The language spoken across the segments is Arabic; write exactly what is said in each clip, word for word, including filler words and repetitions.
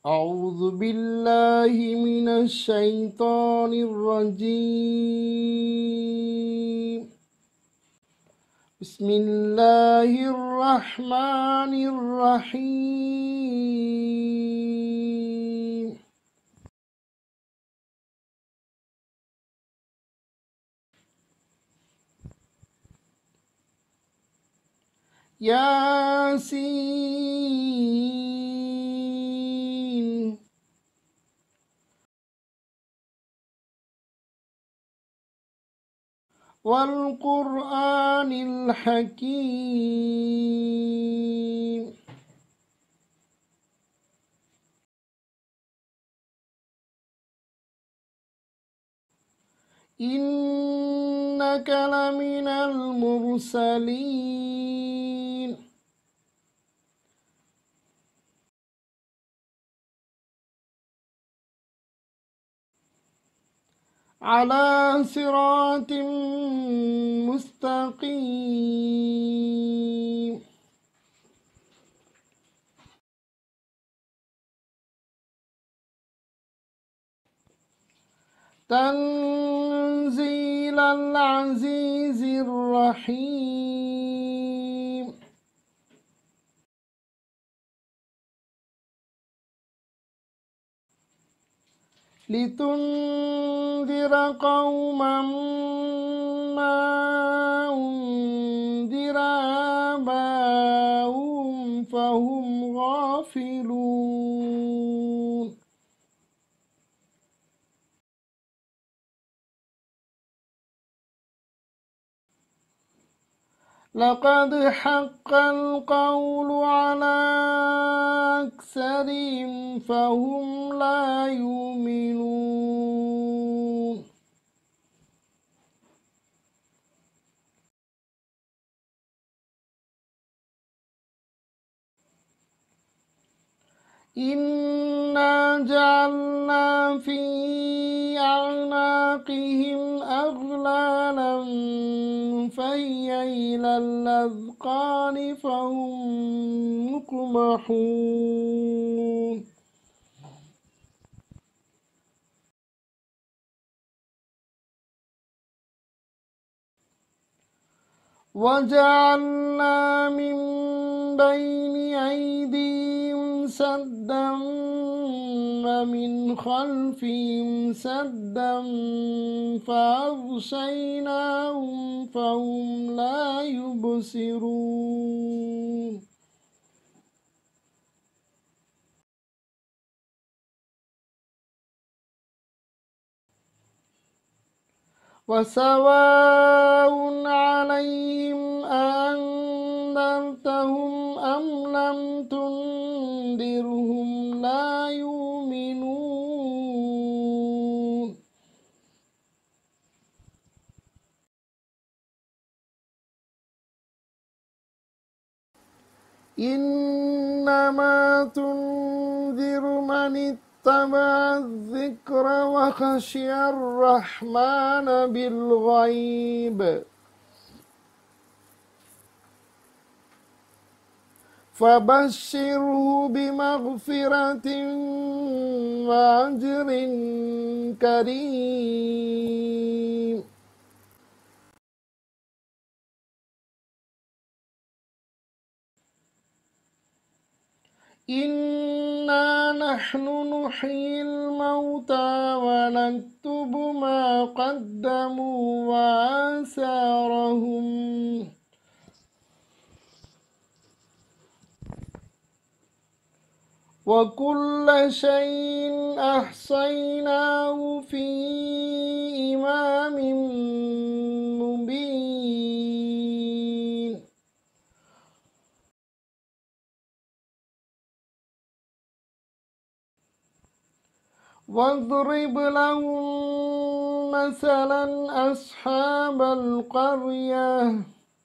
أعوذ بالله من الشيطان الرجيم. بسم الله الرحمن الرحيم. ياسين والقرآن الحكيم. إنك لمن المرسلين. على صراط مستقيم. تنزيل العزيز الرحيم. لتنذر قوما ما أنذر آباؤهم فهم غافلون. لقد حق القول على أكثرهم فهم لا يؤمنون. إنا جعلنا في أعناقهم أغلالا فهي إلى الأذقان فهم مقمحون. وجعلنا من بين أيديهم سدا ومن خلفهم سدا فأغشيناهم فهم لا يبصرون. وسواء عليهم أأنذرتهم أم لم تنذرهم لا يؤمنون. إنما تنذر من اتبع الذكر وخشي الرحمن بالغيب فبشره بمغفرة وأجر كريم. إنا نحن نحيي الموتى ونكتب ما قدموا وآثارهم وكل شيء أحصيناه في إمام مبين. واضرب لهم مثلا أصحاب القرية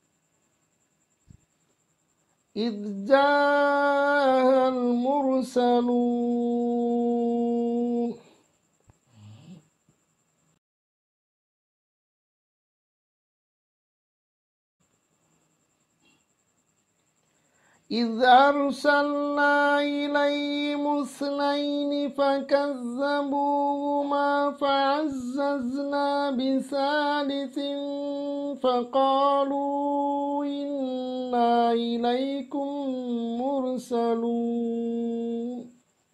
إذ جاءها المرسلون. إذ أرسلنا إليهم اثنين فكذبوهما فعززنا بثالث فقالوا إنا إليكم مرسلون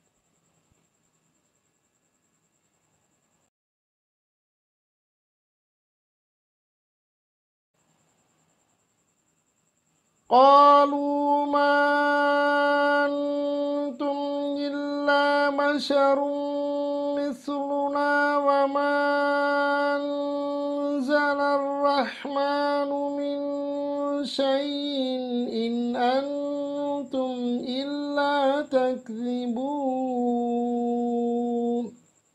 قالوا ما أنتم إلا بشر مثلنا وما أنزل الرحمن من شيء إن أنتم إلا تكذبون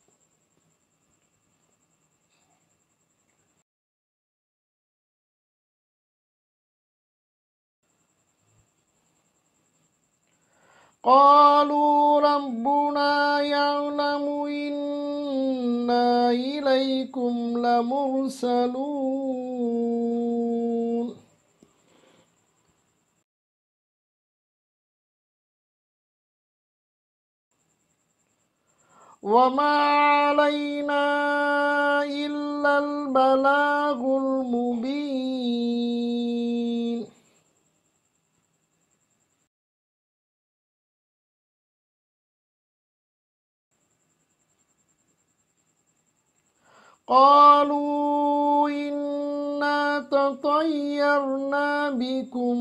قالوا ربنا يعلم إنا إليكم لمرسلون وما علينا إلا البلاغ المبين قالوا إنا تطيرنا بكم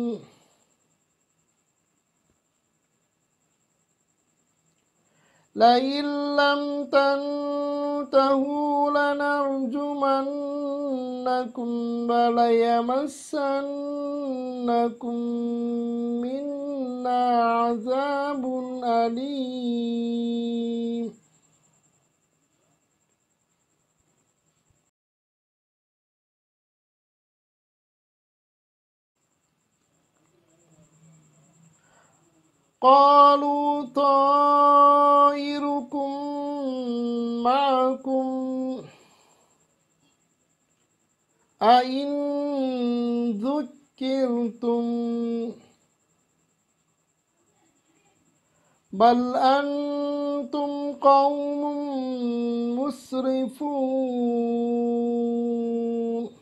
لئن لم تنتهوا لنرجمنكم وليمسنكم منا عذاب أليم قالوا طائركم معكم أئن ذكرتم بل أنتم قوم مسرفون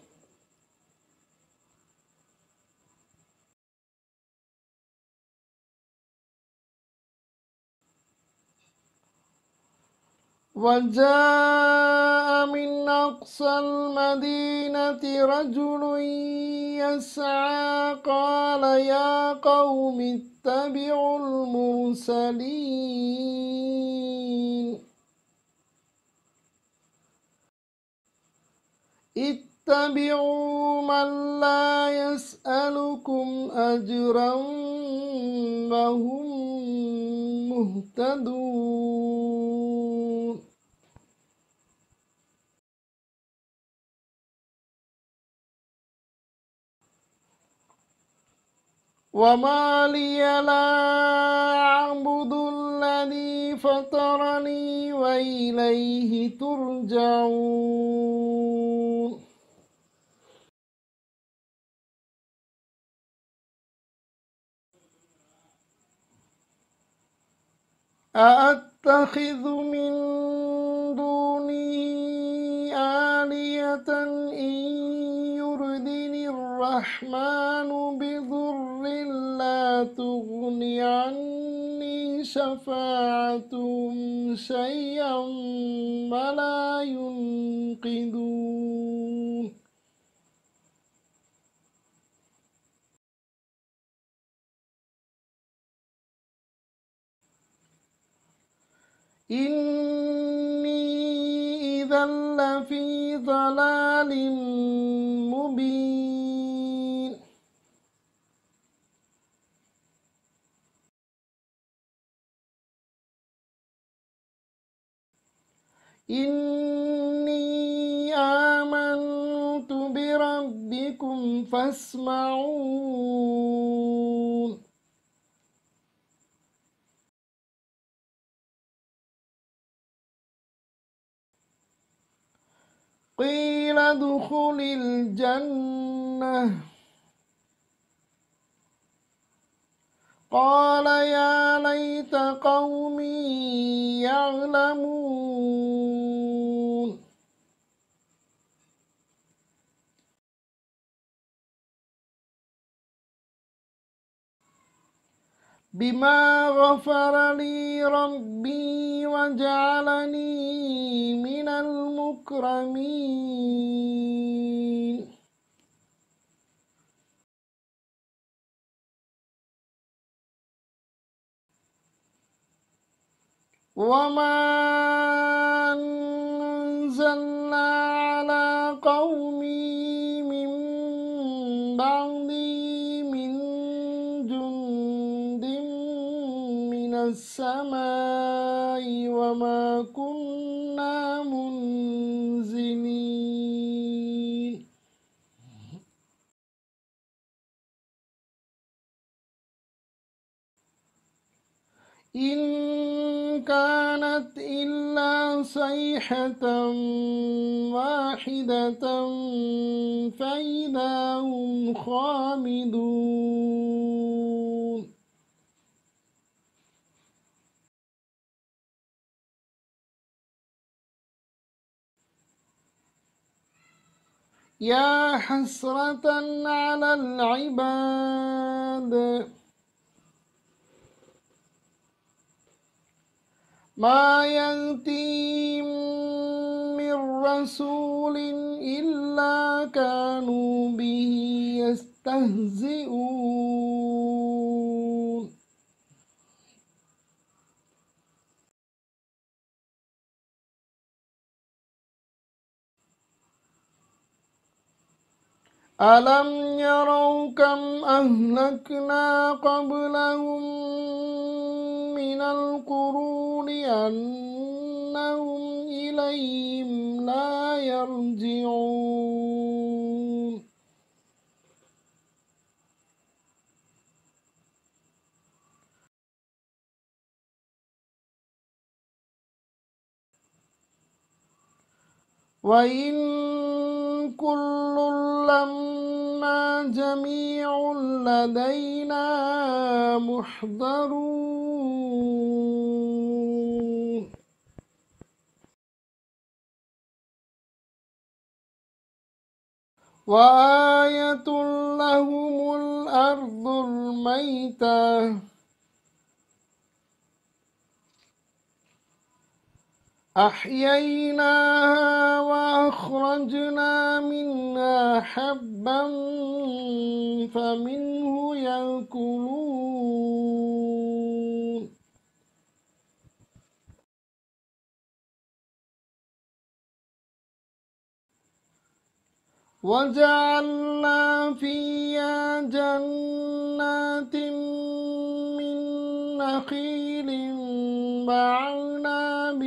وجاء من أقصى المدينة رجل يسعى قال يا قوم اتبعوا المرسلين اتبعوا من لا يسألكم أجرا وهم مهتدون وما لي لا أعبد الذي فطرني وإليه ترجعون أأتخذ من دونه آلهة إن يردني الرحمن بضر لا تغن عني شفاعتهم شيئا ولا ينقذون إني إذا لفي ضلال مبين إني آمنت بربكم فاسمعون قيل ادخل الجنة قال يا ليت قومي يعلمون بما غفر لي ربي وجعلني من المكرمين وما أنزلنا على قومي من بعدي من جند من السماء وما كنا منزلين إن كانت إلا صيحة واحدة فإذا هم خامدون يا حسرة على العباد ما يأتيهم من رسول إلا كانوا به يستهزئون ألم يروا كم أهلكنا قبلهم من القرون أنهم إليهم لا يرجعون وإن كل لما جميع لدينا محضرون وآية لهم الأرض الميتة أحييناها وأخرجنا منها حبا فمنه يأكلون وجعلنا فيها جنات من نخيل وأعناب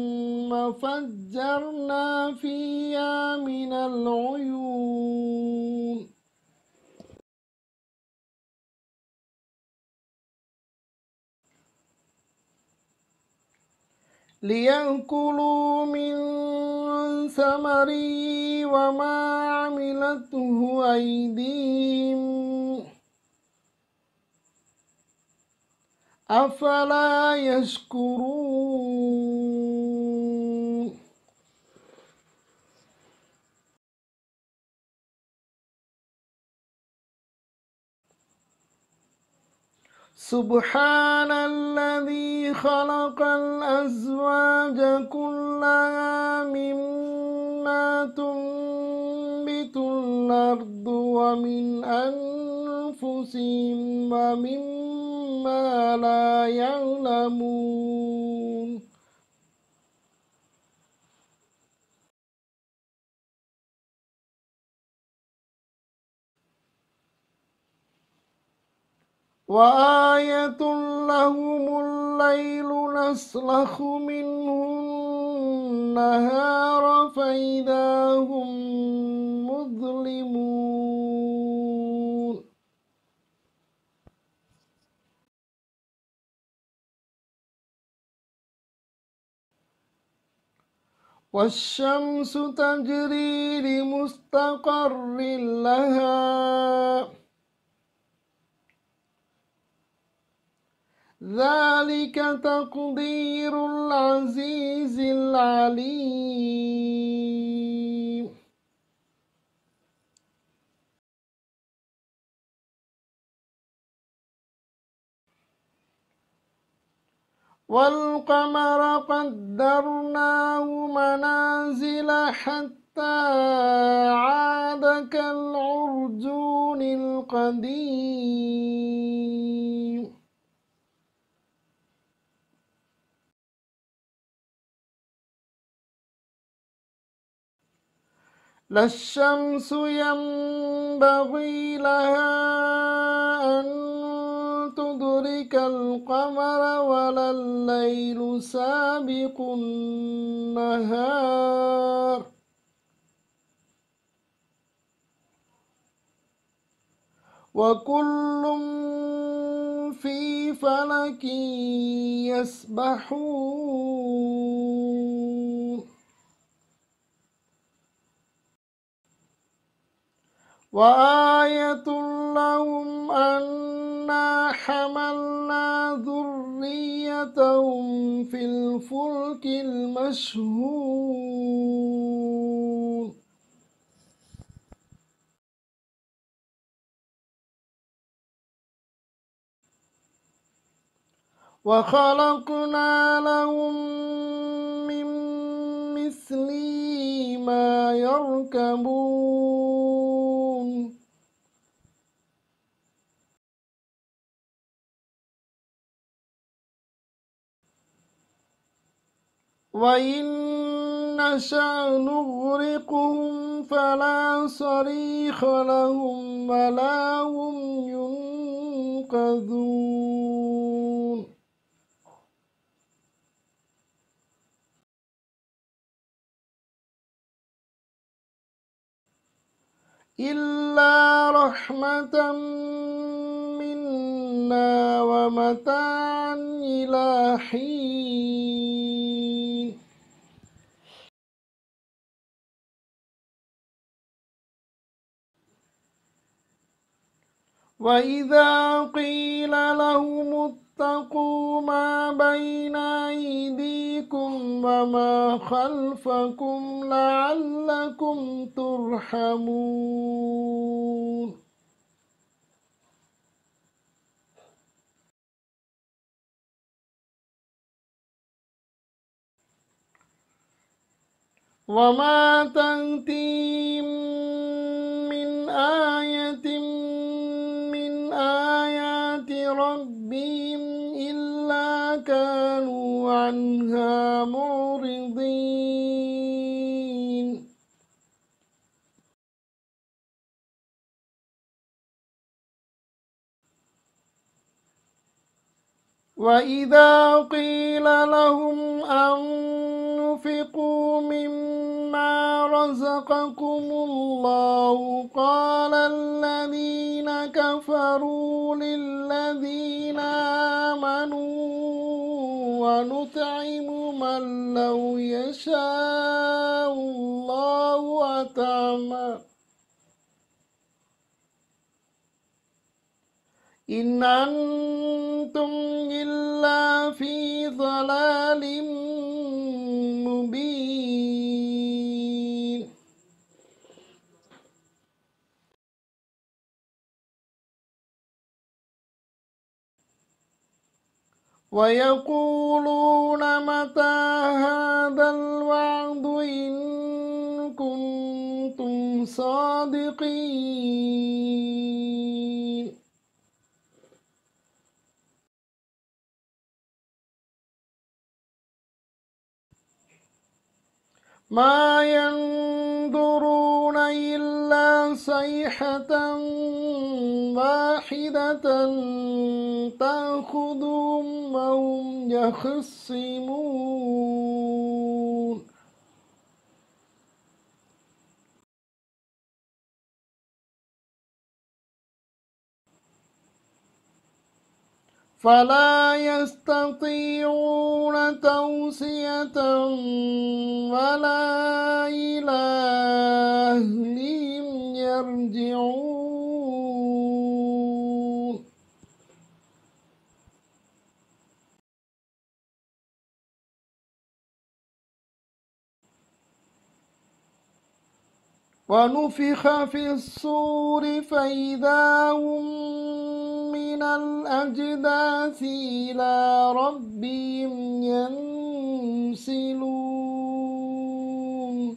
وفجرنا فيها من العيون ليأكلوا من ثمره وما عملته أيديهم أفلا يشكرون سبحان الذي خلق الأزواج كلها مما تنبت الأرض ومن أنفسهم ومما لا يعلمون وآية لهم الليل نسلخ منه النهار فإذا هم مظلمون والشمس تجري لمستقر لها ذلك تقدير العزيز العليم. والقمر قدرناه منازل حتى عاد كالعرجون القديم. لا الشمس ينبغي لها أن تدرك القمر ولا الليل سابق النهار وكل في فلك يسبحون. وآية لهم أنا حملنا ذريتهم في الفلك المشحون. وخلقنا لهم من مثله ما يركبون. وإن نشأ نغرقهم فلا صريخ لهم ولا هم ينقذون. إلا رحمة منا ومتاعا إلى حين. وإذا قيل لهم اتقوا ما بين أيديكم وما خلفكم لعلكم ترحمون. وما تأتيهم من آية من آيات ربهم إلا كانوا عنها معرضين. وإذا قيل لهم أنفقوا مما رزقكم الله قال الذين كفروا للذين آمنوا ونطعم من لو يشاء الله أطعمه إن أنتم إلا في ضلال مبين. ويقولون متى هذا الوعد إن كنتم صادقين. ما ينظرون إلا صيحة واحدة تأخذهم وهم يخصمون. فلا يستطيعون توصية ولا إلى أهلهم يرجعون. ونفخ في الصور فإذا هم من الأجداث إلى ربهم ينسلون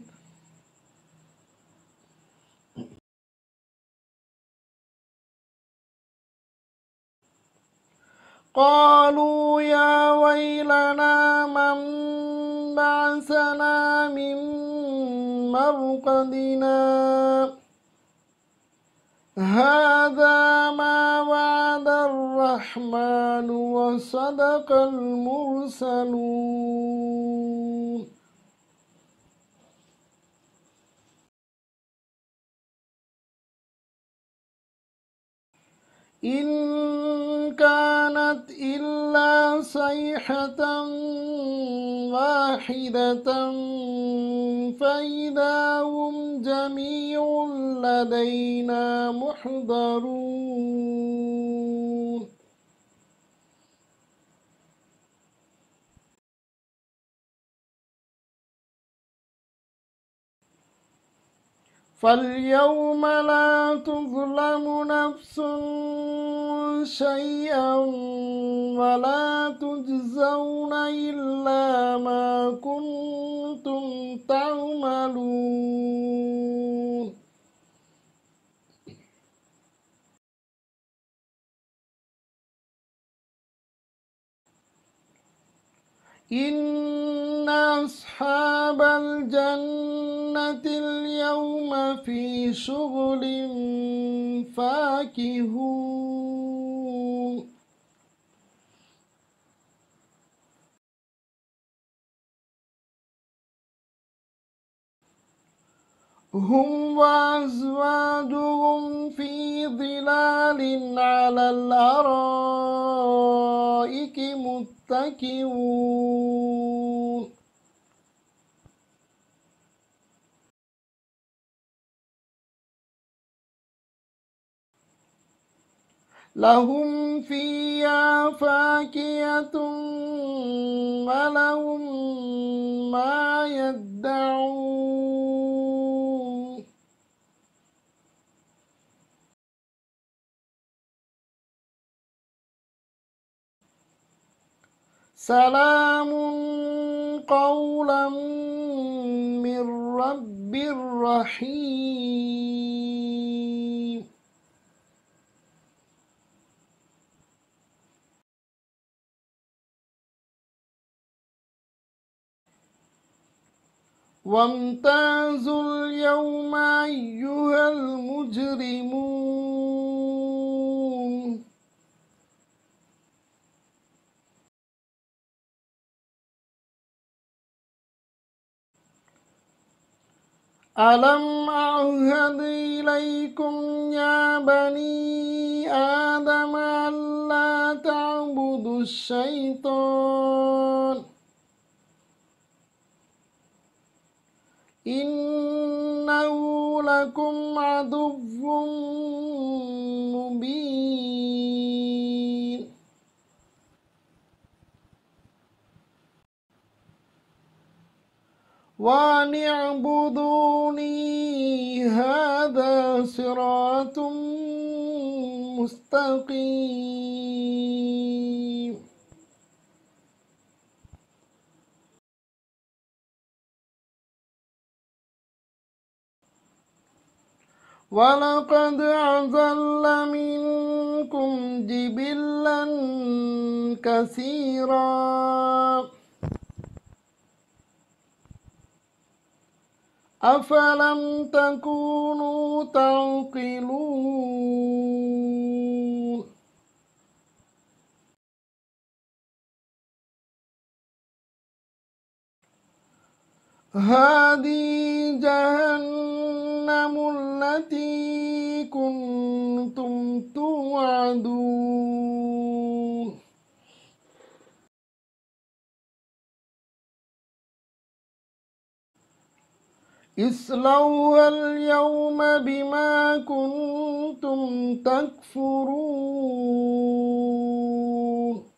قالوا يا ويلنا من بعثنا من مرقدنا هذا ما وعد الرحمن وصدق المرسلون إن كانت إلا صيحة واحدة فإذا هم جميع لدينا محضرون فاليوم لا تظلم نفس شيئا ولا تجزون إلا ما كنتم تعملون إن أصحاب الجنة اليوم في شغل فاكهون هم وأزواجهم في ظلال على الأرائك متكئون لهم فيها فاكهة ولهم ما يدعون سلام قولا من رب رحيم وامتازوا اليوم أيها المجرمون ألم أعهد إليكم يا بني آدم ألا تعبدوا الشيطان إنه لكم عدو مبين وأن اعبدوني هذا صراط مستقيم ولقد أضل منكم جبلا كثيرا أفلم تكونوا تعقلون هذه جهنم التي كنتم توعدون اصلوها اليوم بما كنتم تكفرون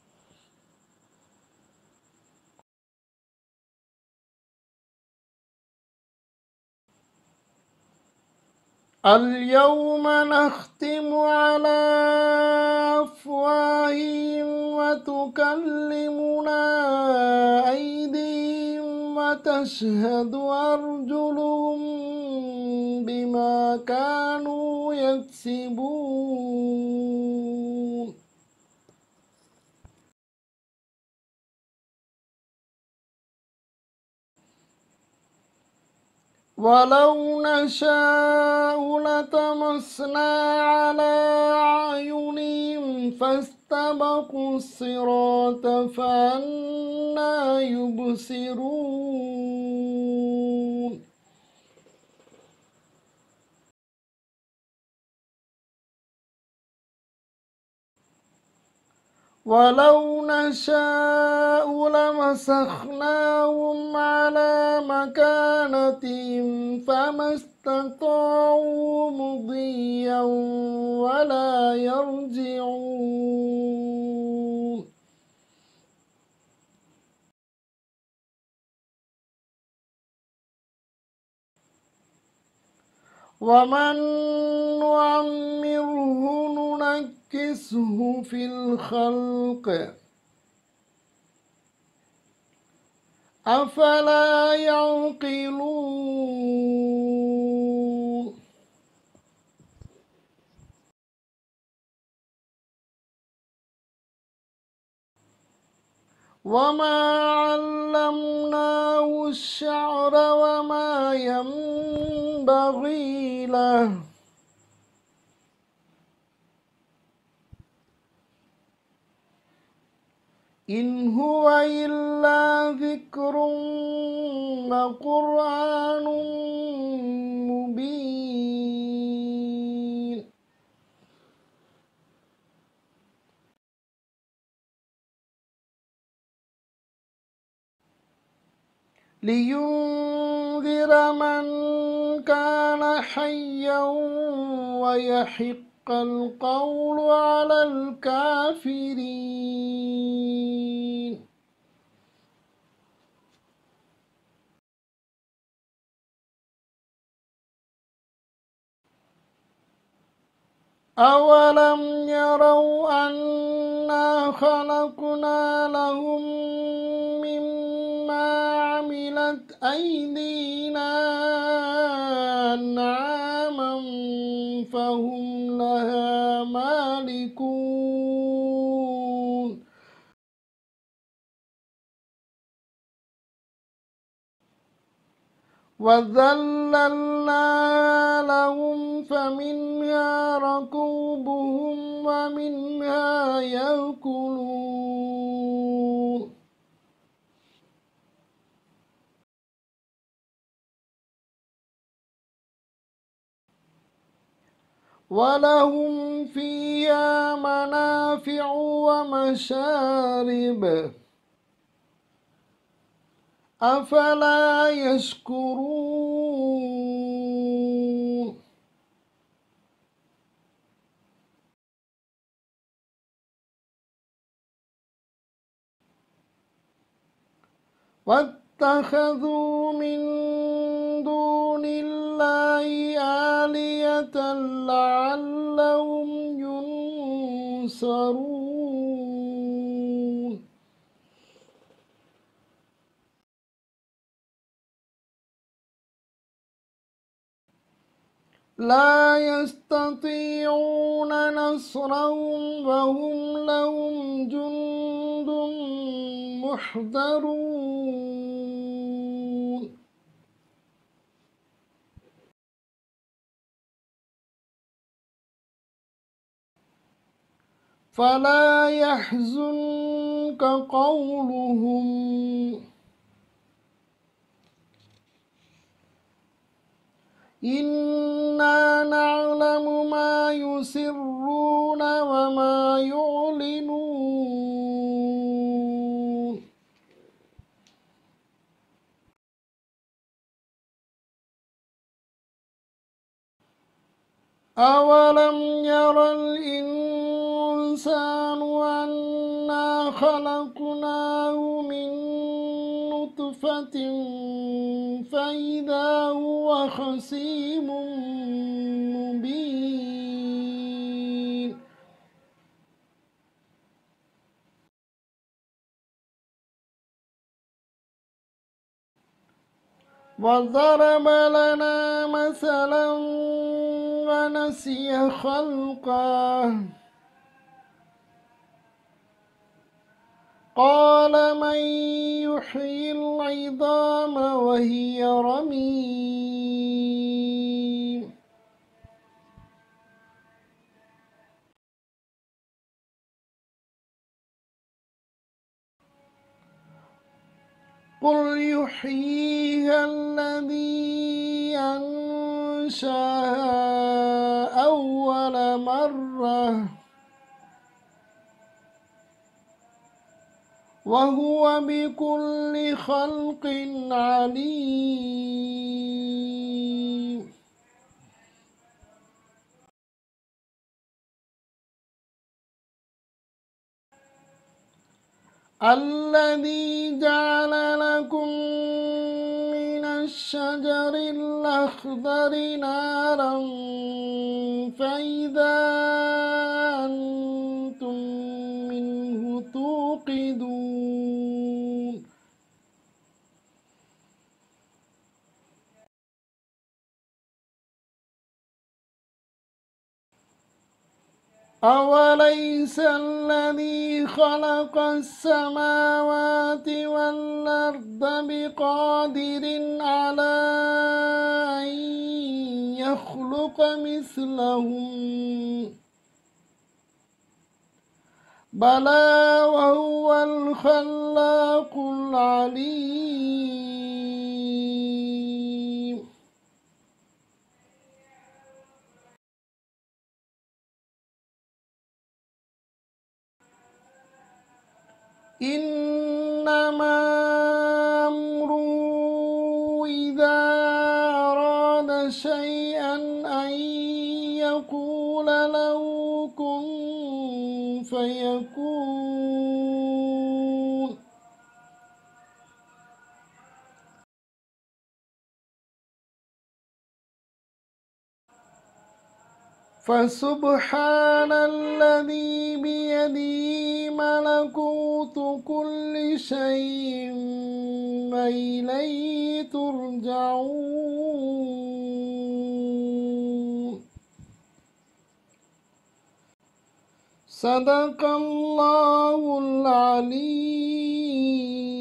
اليوم نختم على أفواههم وتكلمنا أيديهم وتشهد أرجلهم بما كانوا يكسبون ولو نشاء لطمسنا على أعينهم فاستبقوا الصراط فأنى يبصرون ولو نشاء لمسخناهم على مكانتهم فما استطاعوا مضيا ولا يرجعون ومن نعمره ننكسه في الخلق أفلا يعقلون وما علمناه الشعر وما ينبغي له إن هو إلا ذكر وقرآن مبين لينذر من كان حيا ويحق القول على الكافرين أولم يروا أنا خلقنا لهم مما عملت أيدينا أنعاما فهم لها مالكون وذللنا لهم فمنها ركوبهم ومنها يأكلون ولهم فيها منافع ومشارب أفلا يشكرون واتخذوا من دون الله آلهة لعلهم ينصرون لا يستطيعون نصرهم وهم لهم جند محضرون فلا يحزنك قولهم إنا نعلم ما يسرون وما يعلنون أولم ير الإنسان أنا خلقناه من نطفة فإذا هو خصيم وضرب لنا مثلا ونسي خلقه قال من يحيي العظام وهي رميم قل يحييها الذي أنشأها أول مرة وهو بكل خلق عليم الذي جعل لكم من الشجر الأخضر نارا فإذا أنتم منه توقدون أوليس الذي خلق السماوات والأرض بقادر على أن يخلق مثلهم بلى وهو الخلاق العليم إنما أمره إذا أراد شيئا أن يقول له كن فيكون فسبحان الذي بيده ملكوت كل شيء وإليه ترجعون صدق الله العليم